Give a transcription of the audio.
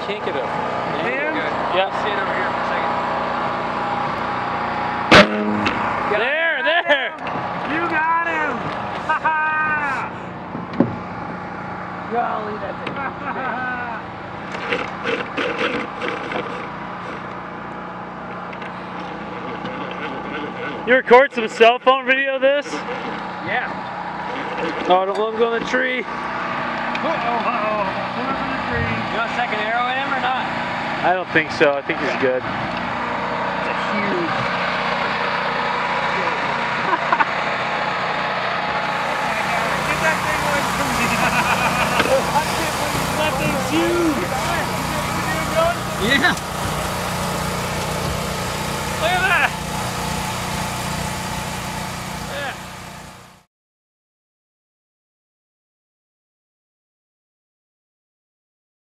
can't get him. Him? Yeah. Stand over here for a second. There! You got him! Ha ha! Golly, that's You record some cell phone video of this? Yeah. Oh, don't let him go in the tree. Uh-oh. Put him in the tree. You want a second arrow in him or not? I don't think so. I think he's good. It's a huge... Get that thing away from me. I can't believe that thing's huge. Yeah.